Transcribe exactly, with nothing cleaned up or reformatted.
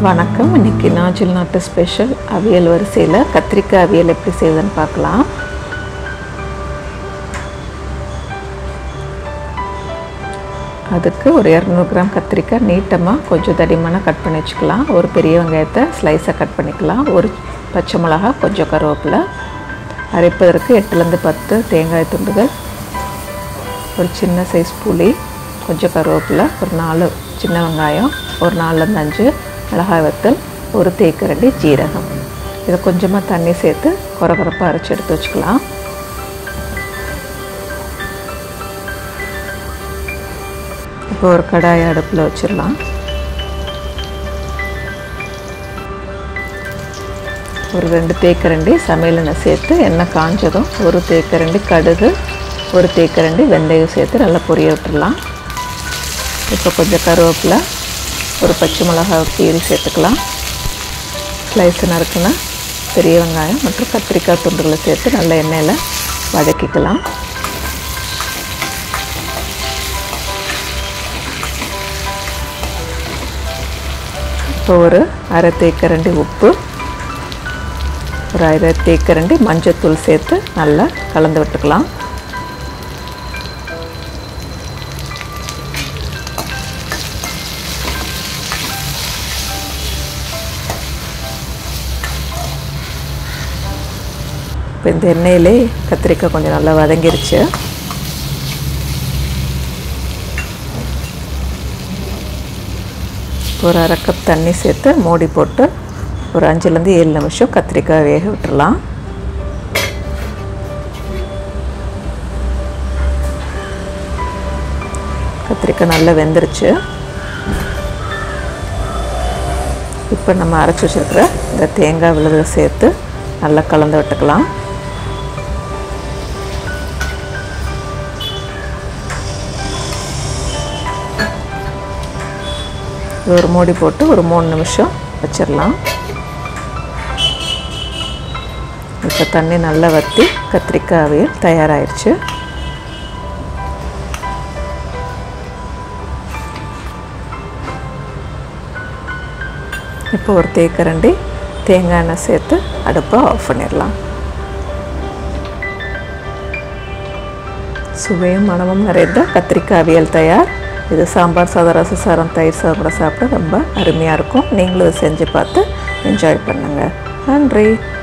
வணக்கம். இன்னைக்கு நாஞ்சில் நாட்டு ஸ்பெஷல் அவியல் வரிசையில் கத்திரிக்காய் அவியல் எப்படி செய்யுதுன்னு பார்க்கலாம். அதுக்கு ஒரு இரநூறு கிராம் கத்திரிக்காய் நீட்டமாக கொஞ்சம் தடிமனாக கட் பண்ணி வச்சுக்கலாம். ஒரு பெரிய வெங்காயத்தை ஸ்லைஸாக கட் பண்ணிக்கலாம். ஒரு பச்சை மிளகா, கொஞ்சம் கருவேப்பிலை, அரைப்பதற்கு எட்டுலேருந்து பத்து தேங்காய் துண்டுகள், ஒரு சின்ன சைஸ் புளி, கொஞ்சம் கருவேப்பிலை, ஒரு நாலு சின்ன வெங்காயம், ஒரு நாலுலேருந்து அஞ்சு மிளகாய் வத்தல், ஒரு தேக்கரண்டி ஜீரகம். இதை கொஞ்சமாக தண்ணி சேர்த்து கொரகொரப்பாக அரைச்சி எடுத்து வச்சுக்கலாம். இப்போ ஒரு கடாயை அடுப்பில் வச்சிடலாம். ஒரு ரெண்டு தேக்கரண்டி சமையல் எண்ணெய் சேர்த்து எண்ணெய் காஞ்சதும் ஒரு தேக்கரண்டி கடுகு, ஒரு தேக்கரண்டி வெந்தயம் சேர்த்து நல்லா பொரிய விட்டுடலாம். இப்போ கொஞ்சம் கருவேப்பிலை, ஒரு பச்சை மிளகாய் கீரி சேர்த்துக்கலாம். ஸ்லைஸ் நறுக்குன பெரிய வெங்காயம் மற்றும் கத்திரிக்காய் துண்டுகளை சேர்த்து நல்ல எண்ணெயில் வதக்கிக்கலாம். இப்போ ஒரு அரை தேக்கரண்டி உப்பு, ஒரு அரை தேக்கரண்டி மஞ்சத்தூள் சேர்த்து நல்லா கலந்து விட்டுக்கலாம். இப்போ இந்த எண்ணெயிலே கத்திரிக்காய் கொஞ்சம் நல்லா வதங்கிருச்சு. ஒரு அரை கப் தண்ணி சேர்த்து மூடி போட்டு ஒரு அஞ்சுலேருந்து ஏழு நிமிஷம் கத்திரிக்காய் வேக விட்டுடலாம். கத்திரிக்காய் நல்லா வெந்துருச்சு. இப்போ நம்ம அரைச்சி வச்சுருக்கிற இந்த தேங்காய் விழுதை சேர்த்து நல்லா கலந்து விட்டுக்கலாம். ஒரு மூடி போட்டு ஒரு மூணு நிமிஷம் வச்சிடலாம். இப்போ தண்ணி நல்லா வற்றி கத்திரிக்காய் அவியல் தயாராகிடுச்சு. இப்போ ஒரு தேக்கரண்டி தேங்காய் எண்ணெய் சேர்த்து அடுப்பை ஆஃப் பண்ணிடலாம். சுவையும் மணமும் நிறைந்த கத்திரிக்காய் அவியல் தயார். இது சாம்பார் சாதம், ரச சாதம், தயிர் சாதம் கூட சாப்பிட ரொம்ப அருமையாக இருக்கும். நீங்களும் இதை செஞ்சு பார்த்து என்ஜாய் பண்ணுங்கள். நன்றி.